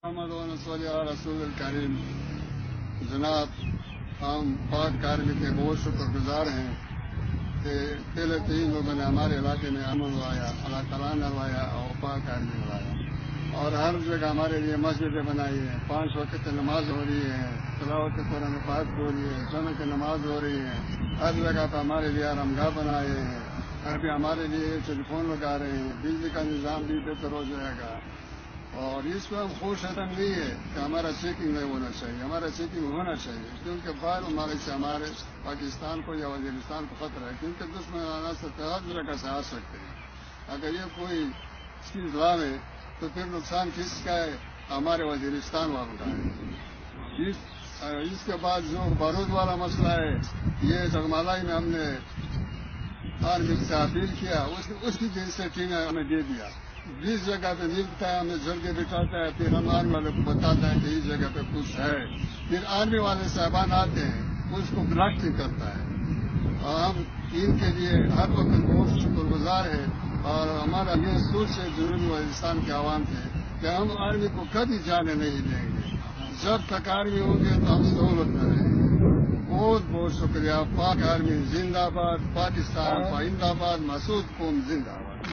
محمد رسول الکریم جناب ہم پاک کارگل کے بہت شکر گزار ہیں کہ پہلے 3 لوگوں نے ہمارے علاقے میں امن لایا، اللہ تعالیٰ نے لایا اور پاک کارگل لایا، اور ہر جگہ ہمارے لیے مسجدیں بنائی ہیں، 5 وقت نماز ہو رہی ہے، تلاوت قرآن پاک ہو رہی ہے، جمعہ کی نماز ہو رہی ہے، ہر جگہ پہ ہمارے لیے آرامگاہ بنائے ہیں، ابھی ہمارے لیے ٹیلی فون لگا رہے ہیں، بجلی کا نظام بھی بہتر ہو جائے گا۔ اور اس میں خوش حتم نہیں ہے کہ ہمارا چیکنگ نہیں ہونا چاہیے، ہمارا چیکنگ ہونا چاہیے، کیونکہ باہر ممالک سے ہمارے پاکستان کو یا وزیرستان کو خطرہ ہے، کیونکہ دشمن آنا سے ہر جگہ سے آ سکتے ہیں۔ اگر یہ کوئی چیز لائے تو پھر نقصان کس کا ہے؟ ہمارے وزیرستان والوں کا ہے۔ اس کے بعد جو بارود والا مسئلہ ہے، یہ جگمالائی میں ہم نے آرمی سے اپیل کیا، اس کی جن سے ٹیم ہمیں دے دیا، 20 جگہ پہ ملتا ہے، ہمیں جھڑ کے بٹھاتا ہے، پھر ہم آرمی والے کو بتاتا ہے کہ اس جگہ پہ کچھ ہے، پھر آرمی والے صاحبان آتے ہیں، اس کو بلاکٹنگ کرتا ہے، اور ہم ان کے لیے ہر وقت بہت شکر گزار ہے، اور ہمارا یہ سوچ ہے جنوبی وزیرستان کے عوام سے کہ ہم آرمی کو کبھی جانے نہیں دیں گے، جب تک آرمی ہوں گے تو ہم سہولت میں رہیں گے۔ بہت بہت شکریہ۔ پاک آرمی زندہ باد، پاکستان پائندہ باد، مسعود قوم زندہ باد۔